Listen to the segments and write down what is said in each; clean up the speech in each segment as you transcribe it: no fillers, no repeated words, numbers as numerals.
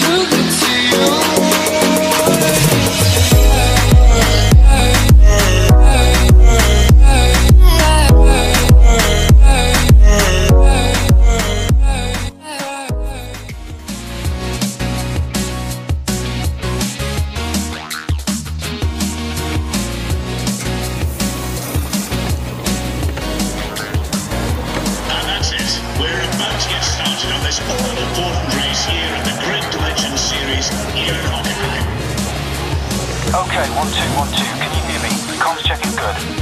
Okay, 1212, can you hear me? Comms check is good.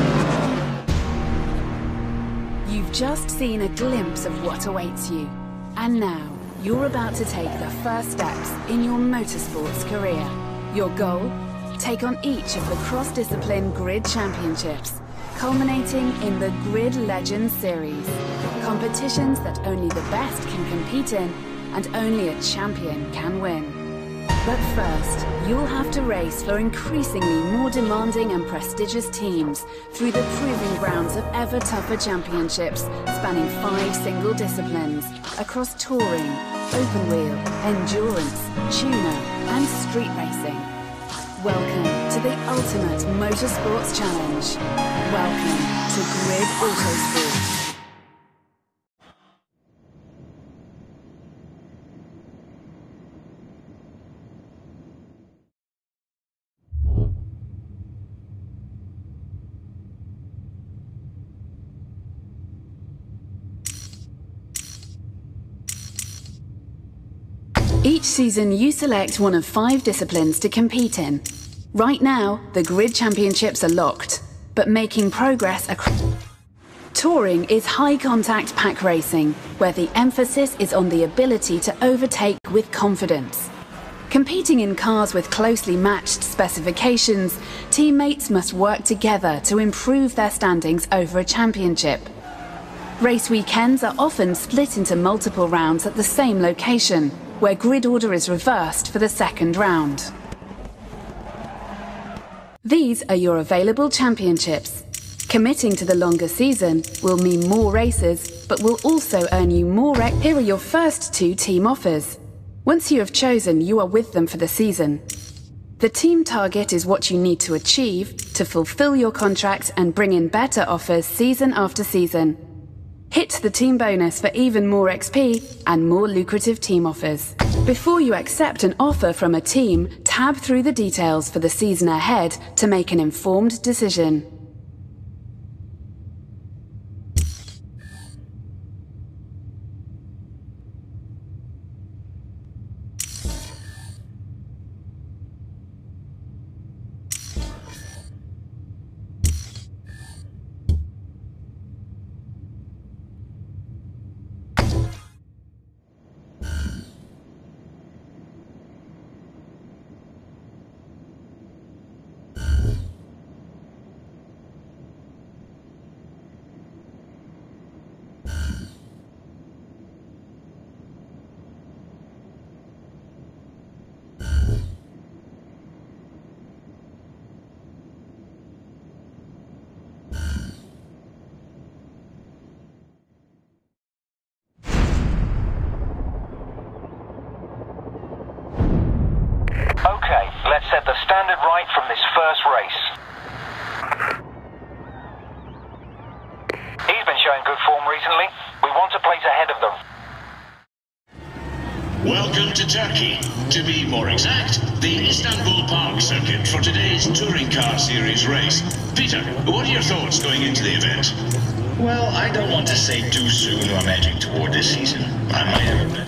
Just seen a glimpse of what awaits you. And now, you're about to take the first steps in your motorsports career. Your goal? Take on each of the cross-discipline Grid Championships, culminating in the Grid Legends Series. Competitions that only the best can compete in, and only a champion can win. But first, you'll have to race for increasingly more demanding and prestigious teams through the proving grounds of ever tougher championships spanning 5 single disciplines across touring, open wheel, endurance, tuner, and street racing. Welcome to the ultimate motorsports challenge. Welcome to Grid Autosport. Each season you select one of 5 disciplines to compete in. Right now, the Grid Championships are locked, but making progress across... Touring is high-contact pack racing, where the emphasis is on the ability to overtake with confidence. Competing in cars with closely matched specifications, teammates must work together to improve their standings over a championship. Race weekends are often split into multiple rounds at the same location, where grid order is reversed for the second round. These are your available championships. Committing to the longer season will mean more races, but will also earn you more. Here are your first 2 team offers. Once you have chosen, you are with them for the season. The team target is what you need to achieve to fulfill your contract and bring in better offers season after season. Hit the team bonus for even more XP and more lucrative team offers. Before you accept an offer from a team, tab through the details for the season ahead to make an informed decision. Okay, let's set the standard right from this first race. He's been showing good form recently. We want to place ahead of them. Welcome to Turkey. To be more exact, the Istanbul Park circuit for today's Touring Car Series race. Peter, what are your thoughts going into the event? Well, I don't want to say too soon I'm edging toward this season. I might have a better...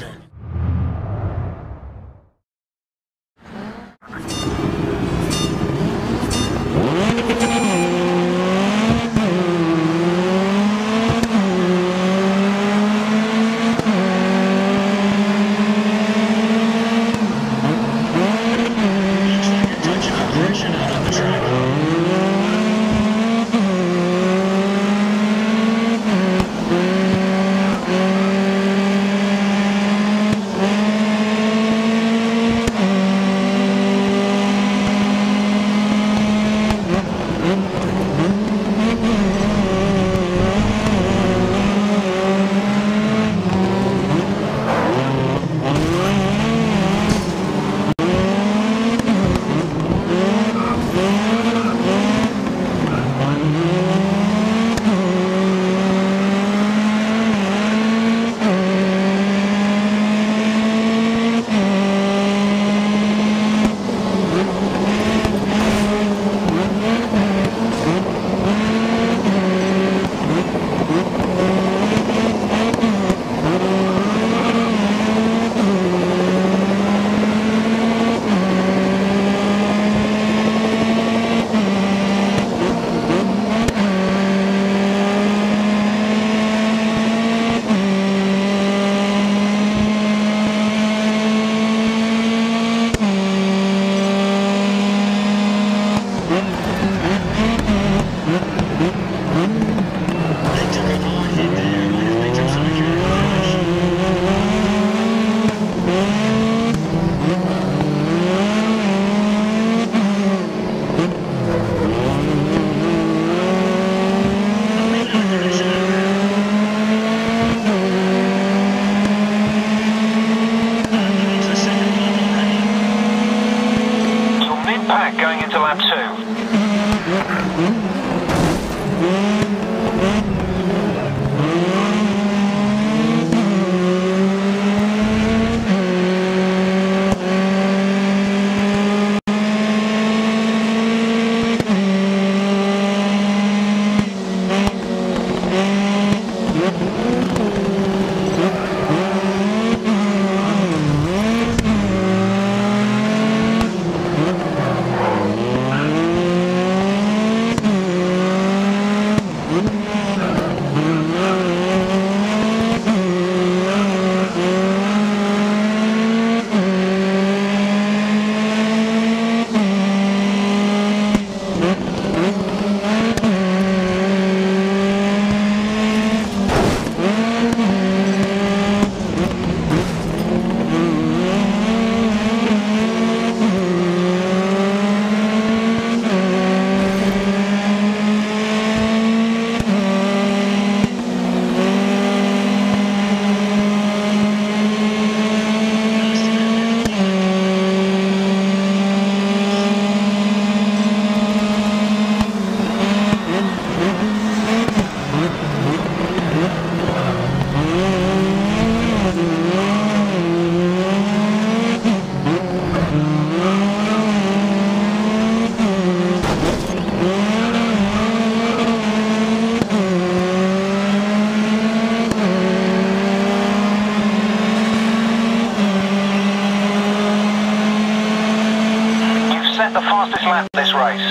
lap this race.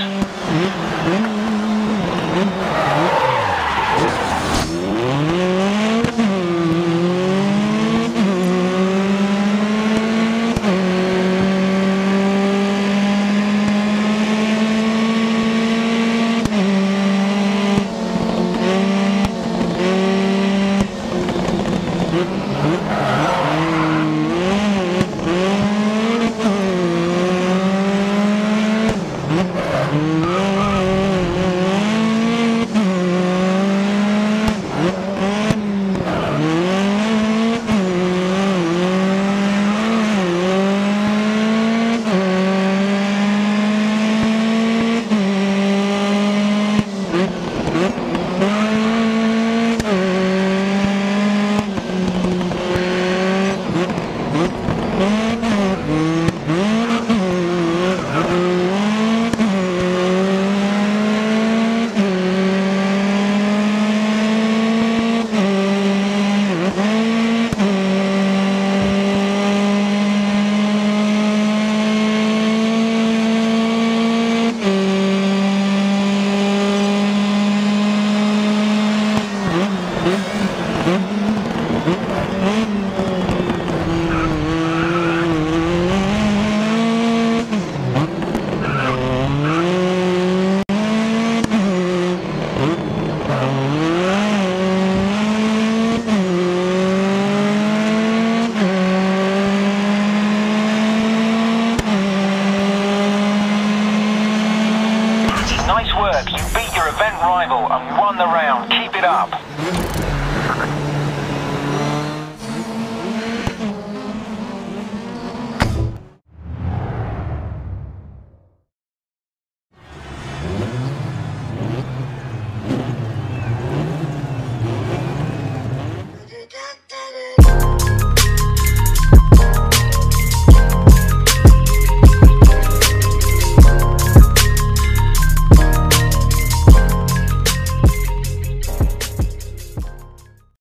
Nice work, you beat your event rival and won the